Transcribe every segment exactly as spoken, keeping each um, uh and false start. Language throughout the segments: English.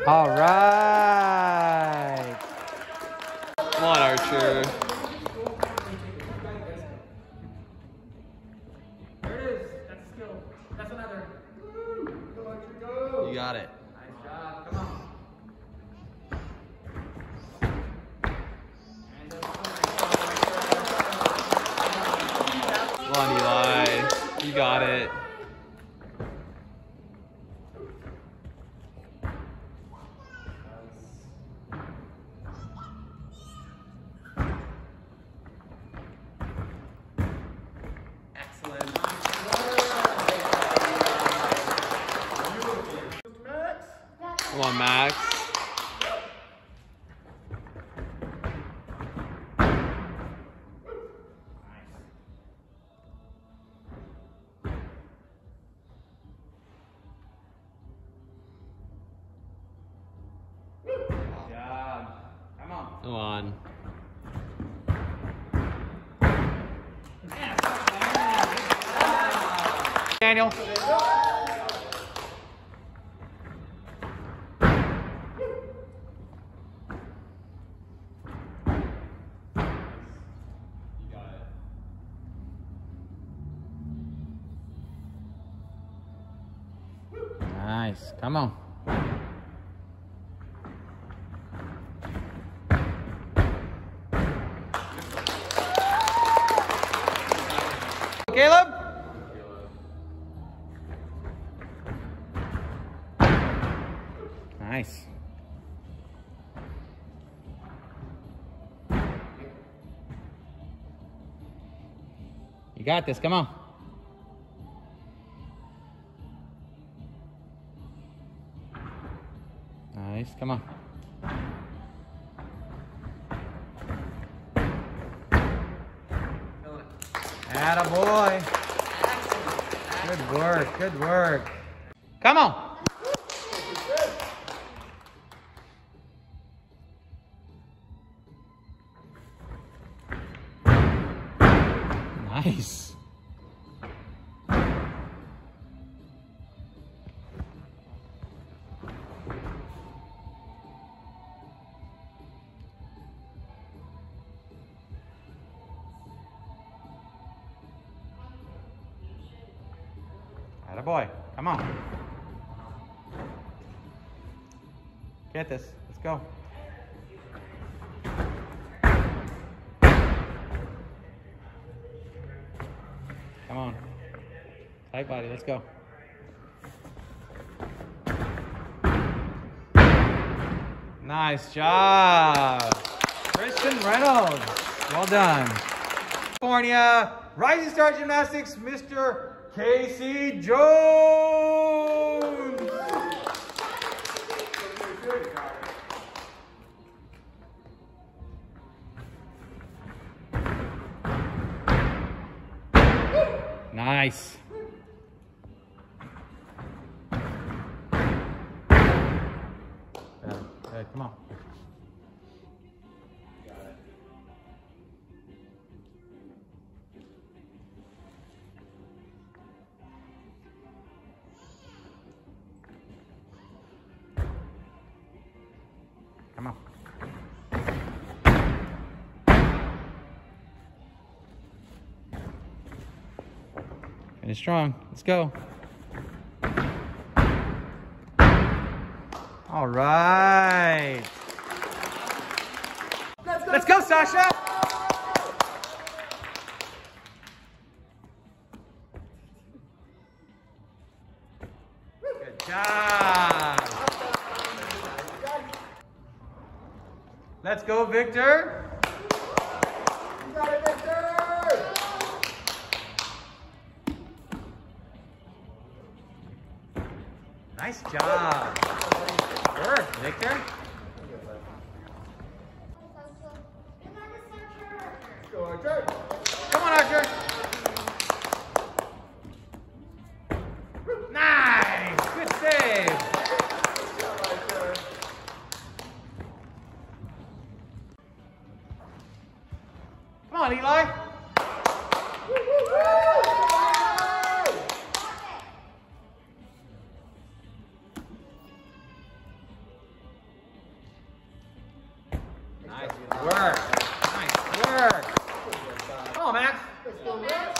All right. Come on, Archer. There it is. That's a skill. That's another. Go, Archer, go. You got it. Nice job. Come on. Come on, Eli. You got it. Excellent. Come on, Max. Come on. Daniel. Nice. Come on. Caleb? Nice. You got this. Come on. Nice. Come on. Atta boy. Good work. Good work. Come on. Nice. Atta boy. Come on. Get this. Let's go. Come on. Tight body. Let's go. Nice job. Christian Reynolds. Well done. California Rising Star Gymnastics, Mister Casey Jones. Nice. Good, good, come on. Come on. Finish strong. Let's go. All right. Let's go, Let's go Sasha. Good job. Let's go, Victor. You got it, Victor. Nice job. Work, Victor. Go, Archer. Come on, Archer. Nice. Good save. Come on, Eli. Work. Nice work. Come on, Max. Let's go, Max.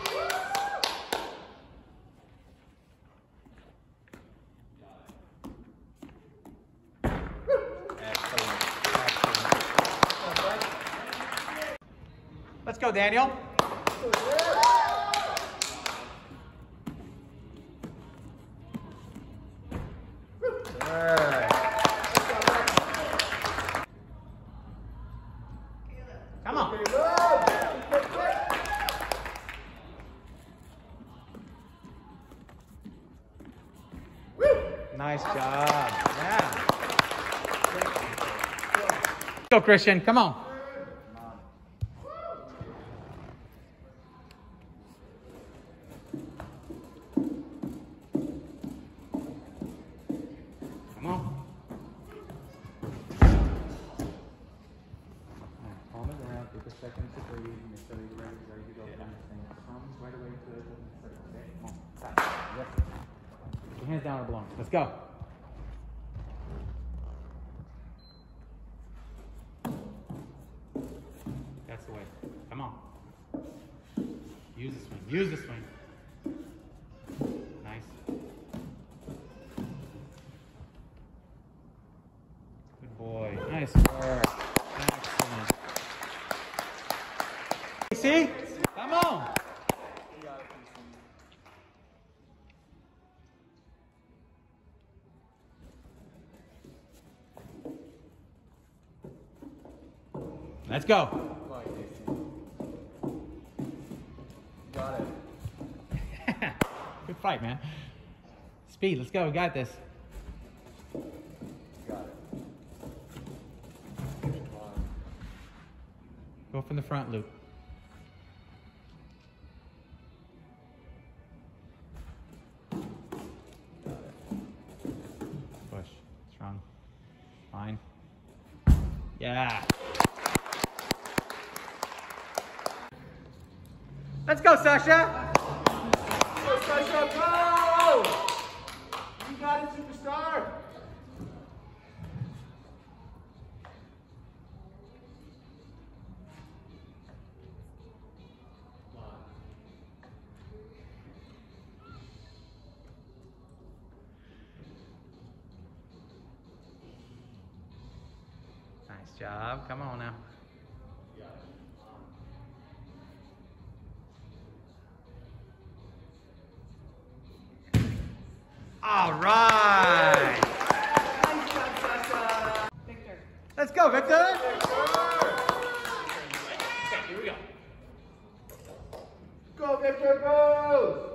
Excellent. Excellent. Let's go, Daniel. Good. Come on. Nice job. Yeah. Go, Christian. Come on. Come on. Palm it around. Take a second to breathe. Make sure you're ready, ready to go. Yeah. Comes right away to the circle. Okay. Come on. Stop. Yep. Put your hands down or belong. Let's go. That's the way. Come on. Use the swing. Use the swing. Nice. Good boy. Nice work. Excellent. See? Come on. Let's go. Got it. Good fight, man. Speed, let's go. We got this. Got it. Go from the front loop. Push. Strong. Fine. Yeah. Let's go, Sasha. Go, Sasha, go! You got it, superstar. Nice job. Come on now. All right. Victor. Let's go, Victor. Okay, here we go. Go, Victor, go!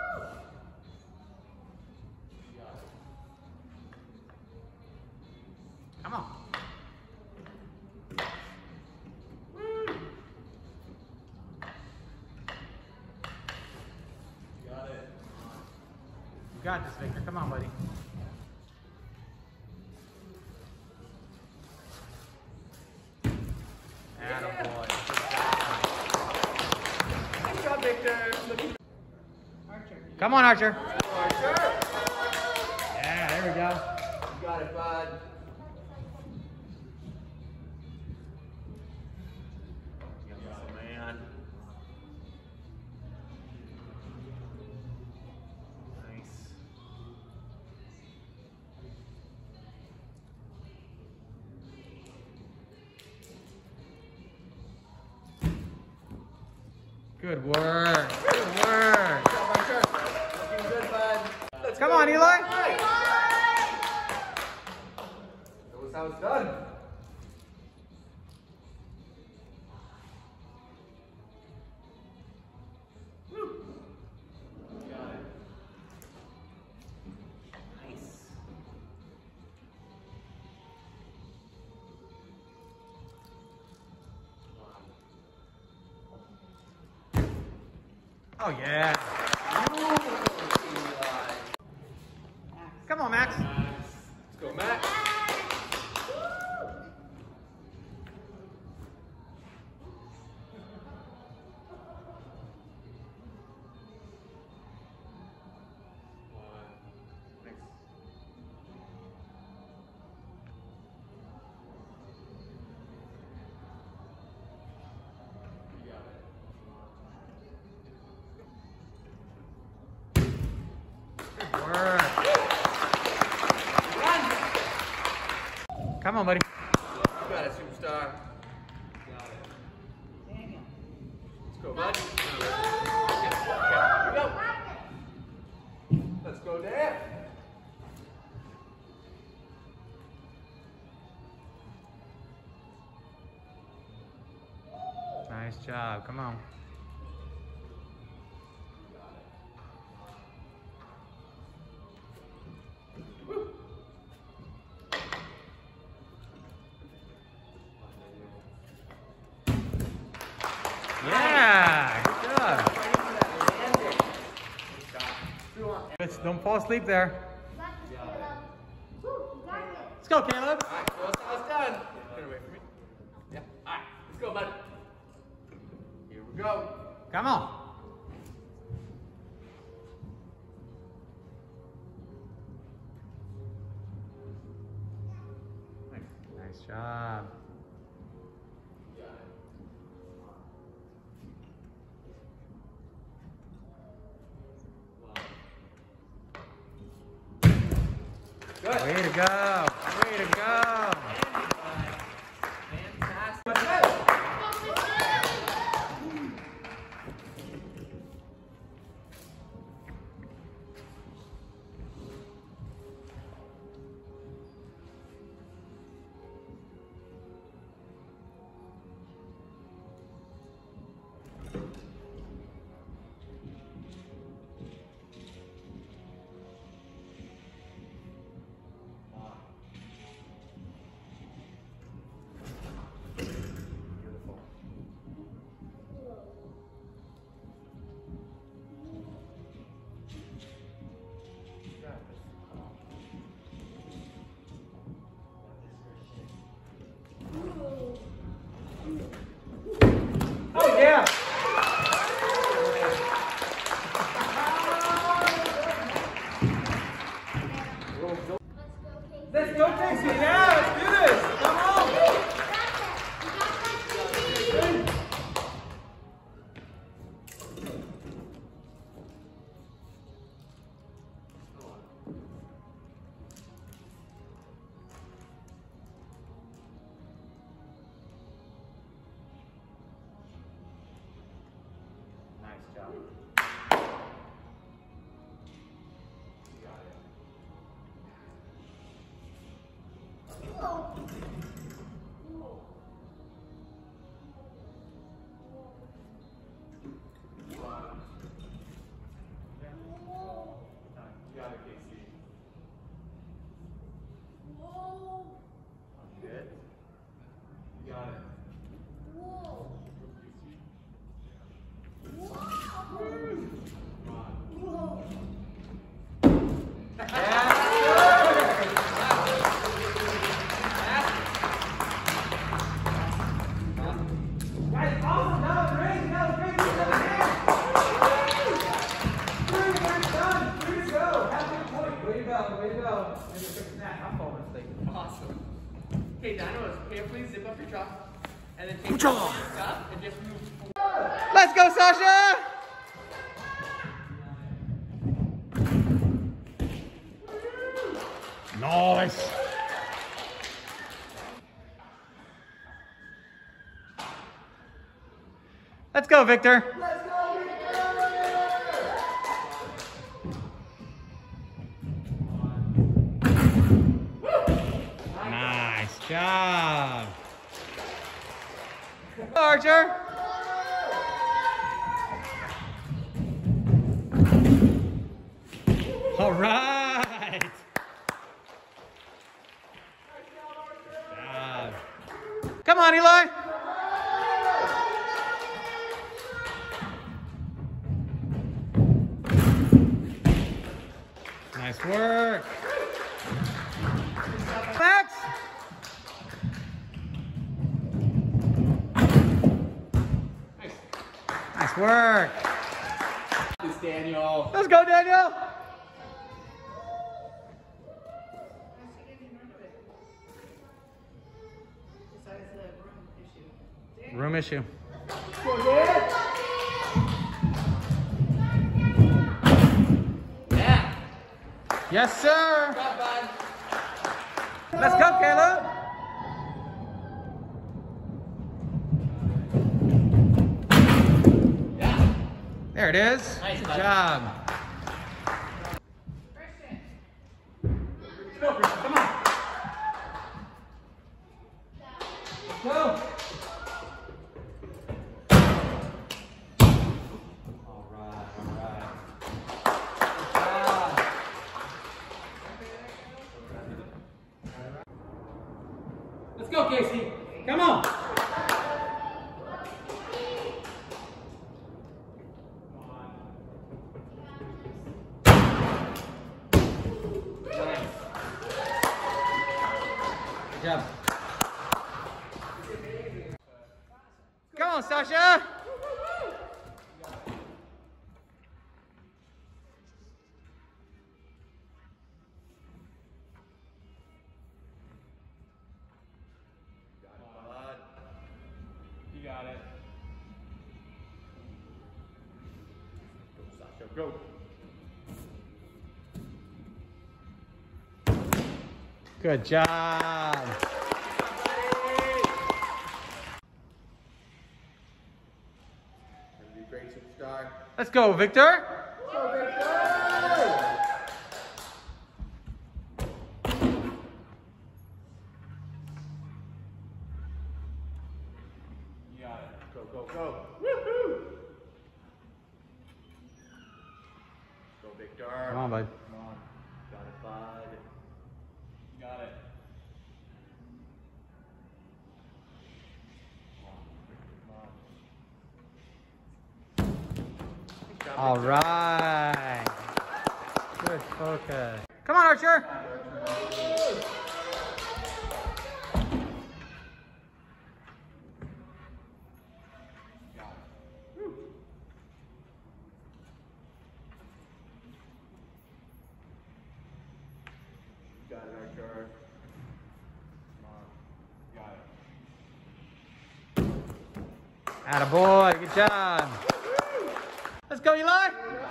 Come on. Got it. You got this, Victor. Come on, buddy. Attaboy. Good job, Victor. Archer. Come on, Archer. Archer. Yeah, there we go. You got it, bud. Oh, man. Nice. Good work. Good work. Good job, Archer. Looking good, bud. Let's Come go. on, Eli. That was how it's done. Woo. Got it. Nice. Oh, yeah. Come on, Max. Let's go, Max. Come on, buddy. You got it, superstar. Got it. Daniel. Let's go, bud. Here we go. Let's go, Dan. Nice job. Come on. Yeah, good job. Good. Don't fall asleep there. Let's go, Caleb. All right, well, it's done. Get away from me. Yeah. All right, let's go, bud. Here we go. Come on. Nice job. Good. Way to go. Way to go. Fantastic. Oh, yeah. Let's go, Casey. Yeah, let's do this. Come on. Nice job. You got it, Casey. Good. You got it. Guys, awesome. That was great. That was great. Done. Three to go. Half a point. Way to go. Way to go. Maybe a quick snack. I'm falling asleep. Awesome. Okay, Dino, carefully zip up your drop and then take your stuff and just move forward. Let's go, Sasha. Nice. Let's go, Victor. Let's go, Nice job. Archer. All right. Job. Come on, Eli. Nice work. Max. Nice. Nice work. This Daniel. Let's go, Daniel. Besides the room issue. Room issue. Yeah. Yes, sir. Good job, bud. Let's go, Caleb. There it is. Nice, Good bud. job. Let's go, Chris. Come on. Let's go. All right, all right. Let's go, Casey. Come on. Good job. Come on, Sasha. You got it. Go, Sasha. Go. Good job. Gonna be great superstar. Let's go, Victor. Go, Victor! You got it. Go, go, go. Woohoo! Go, Victor. Come on, bud. Come on. Got it, bud. You got it. Good job, All Victor. right. Good focus. Come on, Archer. Got it, Archer. Come on. Got it. Attaboy. Good job. Let's go, Eli.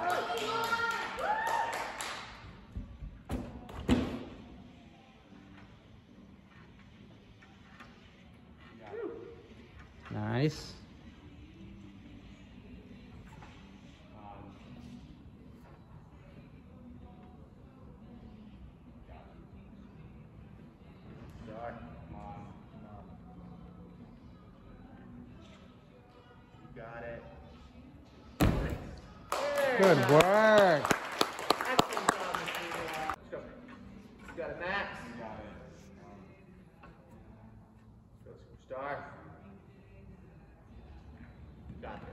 Nice. Start. Come on. Come on. You got it. Good work. Excellent job, Mister Let's go. You got it, Max. You got it. Go, superstar. You got this.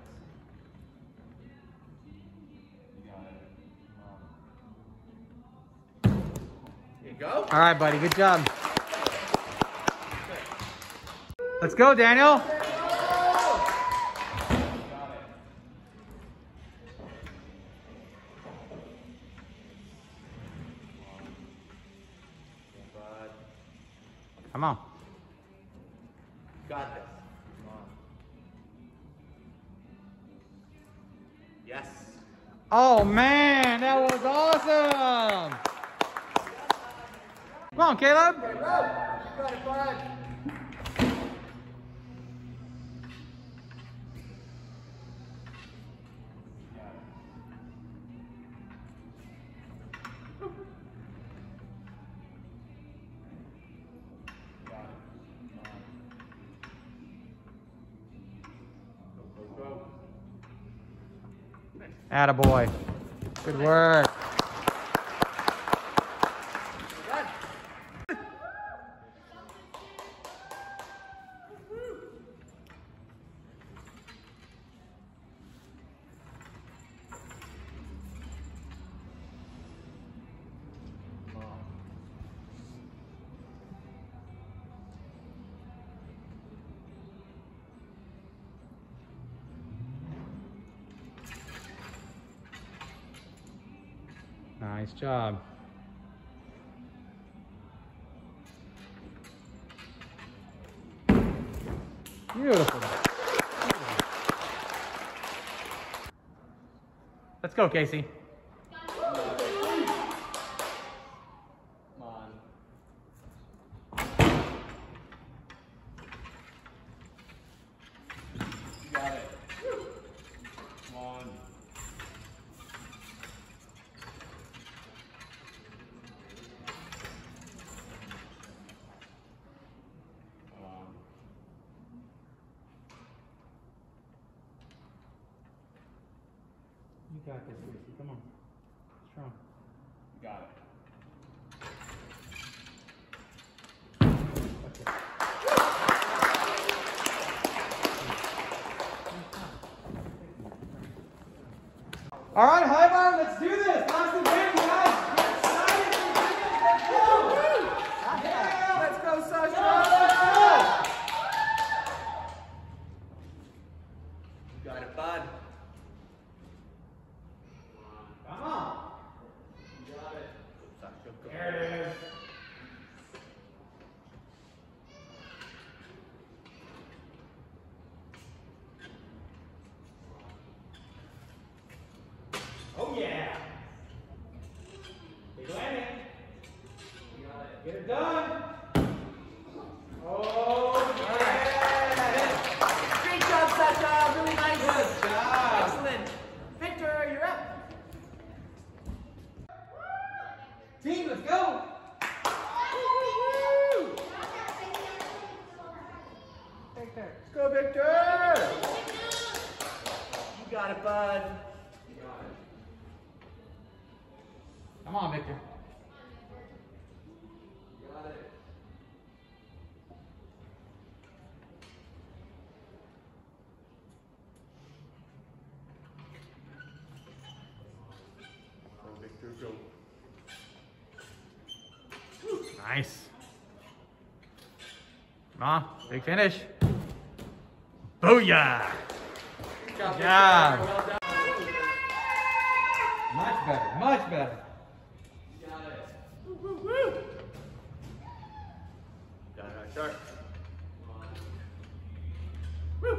You got it. Here you go. All right, buddy. Good job. Let's go, Daniel. Bud. Come on. Got this. Come on. Yes. Oh, man. That was awesome. Come on, Caleb. Go. You got it, bud. Go, go, go. Attaboy. Good work. Nice job. Beautiful. Let's go, Casey. Come on. You got it. Come on. You got this, Lucy. Come on. Strong. Got it. Okay. All right, high bar, let's do this. Last event, guys. Get excited. Let's go. Yeah. Let's go, Sasha! You got it, bud. Come on. You got it. Sasha, go. There it is. Oh yeah. Big landing. Get it done. Oh yeah. Great job, Sasha! Really nice! Good job. Excellent! Victor, you're up! Team, let's go. Victor. Let's go, Victor! You got it, bud. Come on, Victor. Got it. Go, Victor, go. Nice. Come on, big finish. Booyah! Good job, Victor. job. Well done. Much better, much better. You got it. Woo, woo, woo. Got it right there. Woo.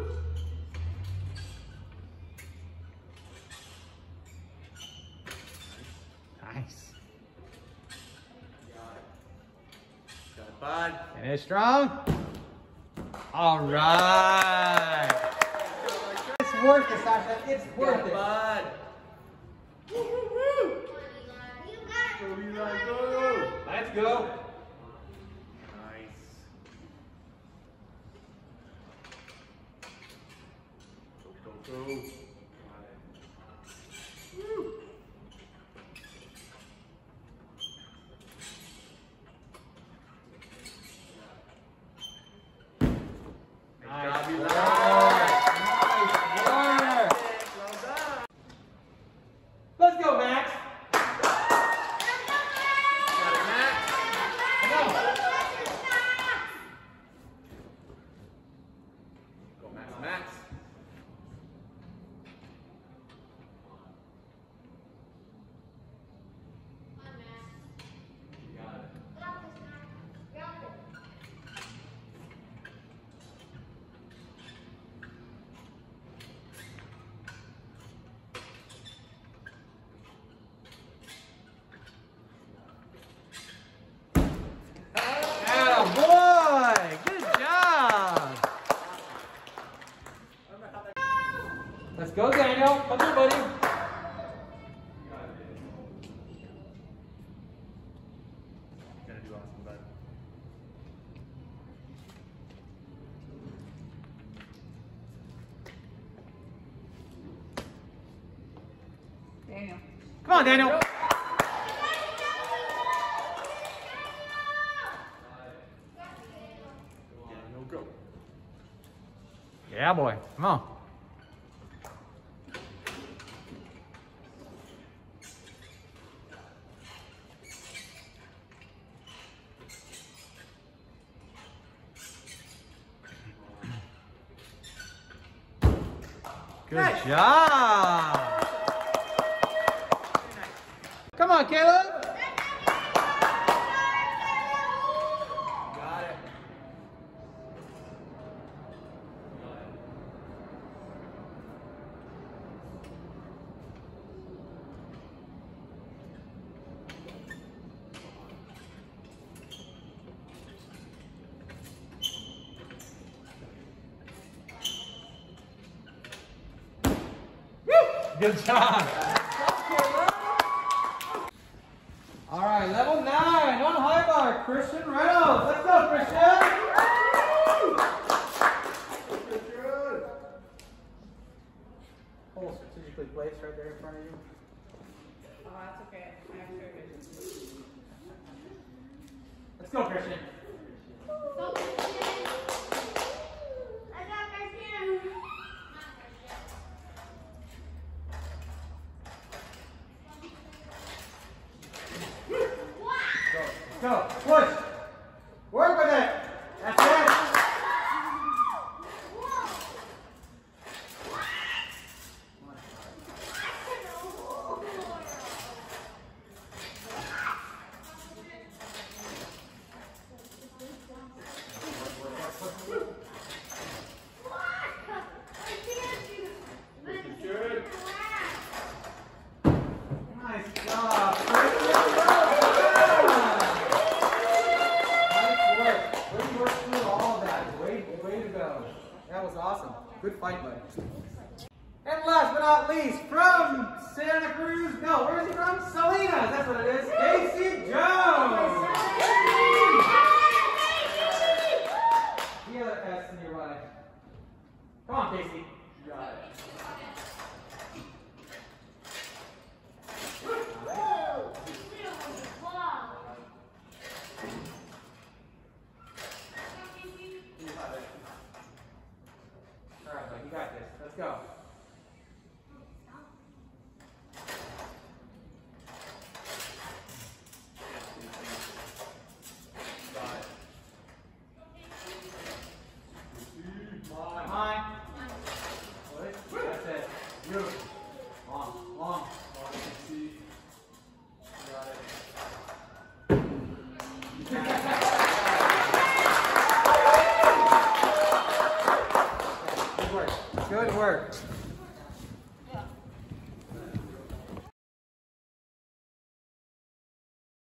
Nice. Got it. Got it, bud. Finish strong. All right. It's worth it, Sasha. It's Got worth it, it. bud. Woo, woo, woo. Go, Eli, go. Let's go. Nice. Go, go, go. Woo. Nice job, Eli. Nice work. Well done. Let's go, Max. Got it, Max. Come on. Go, Max, Max. You got it. Atta boy. Good job. Let's go, Daniel. Come on, buddy. Gonna do awesome, bud. Daniel. Come on, Daniel. Daniel, go. Yeah, boy. Come on. Good Nice. job. Come on, Caleb. Got it. Good job. All right, level nine on high bar, Christian Reynolds. Let's go, Christian. Good. Full certificate. strategically placed right there in front of you. Oh, that's okay. I have clear vision. Let's go, Christian. Go, Christian. I got Christian. Go, go, push. Work with it. That's it. Nice job. That was awesome. Good fight, buddy. And last but not least, from Santa Cruz, no, where is he from? Salinas, that's what it is. Casey Jones. The other S in your right. Come on, Casey. You got it. Alright, buddy, you got this. Let's go. Come on. That's it. Beautiful. Long, long. Good work. Good work.